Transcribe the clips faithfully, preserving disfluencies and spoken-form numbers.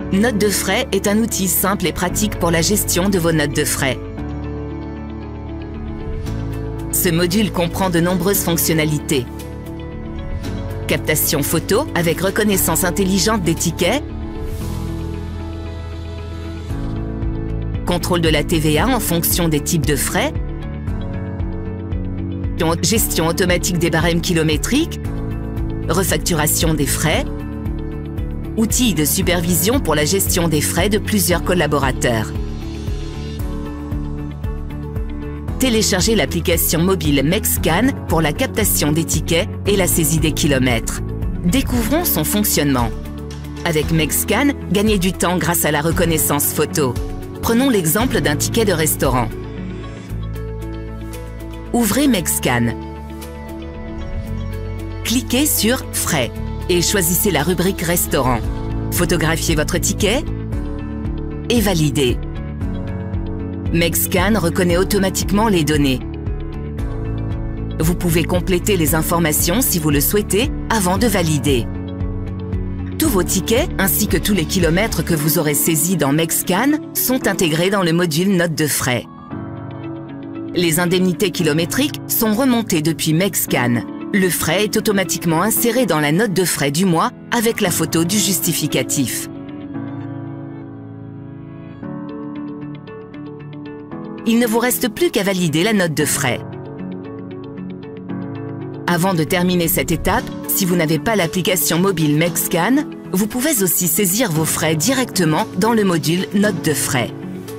Note de frais est un outil simple et pratique pour la gestion de vos notes de frais. Ce module comprend de nombreuses fonctionnalités. Captation photo avec reconnaissance intelligente des tickets, contrôle de la T V A en fonction des types de frais, gestion automatique des barèmes kilométriques, refacturation des frais, outils de supervision pour la gestion des frais de plusieurs collaborateurs. Téléchargez l'application mobile MEXScan pour la captation des tickets et la saisie des kilomètres. Découvrons son fonctionnement. Avec MEXScan, gagnez du temps grâce à la reconnaissance photo. Prenons l'exemple d'un ticket de restaurant. Ouvrez MEXScan. Cliquez sur « Frais » et choisissez la rubrique « Restaurant ». Photographiez votre ticket et validez. MEXScan reconnaît automatiquement les données. Vous pouvez compléter les informations si vous le souhaitez avant de valider. Tous vos tickets ainsi que tous les kilomètres que vous aurez saisis dans MEXScan sont intégrés dans le module Notes de frais. Les indemnités kilométriques sont remontées depuis MEXScan. Le frais est automatiquement inséré dans la note de frais du mois avec la photo du justificatif. Il ne vous reste plus qu'à valider la note de frais. Avant de terminer cette étape, si vous n'avez pas l'application mobile MEXScan, vous pouvez aussi saisir vos frais directement dans le module Notes de frais.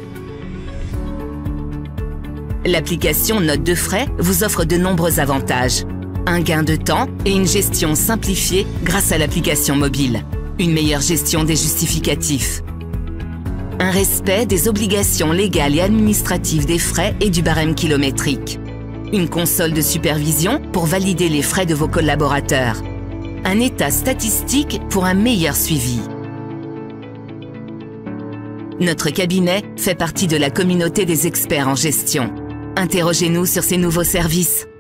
L'application Notes de frais vous offre de nombreux avantages. Un gain de temps et une gestion simplifiée grâce à l'application mobile. Une meilleure gestion des justificatifs. Un respect des obligations légales et administratives des frais et du barème kilométrique. Une console de supervision pour valider les frais de vos collaborateurs. Un état statistique pour un meilleur suivi. Notre cabinet fait partie de la communauté des experts en gestion. Interrogez-nous sur ces nouveaux services.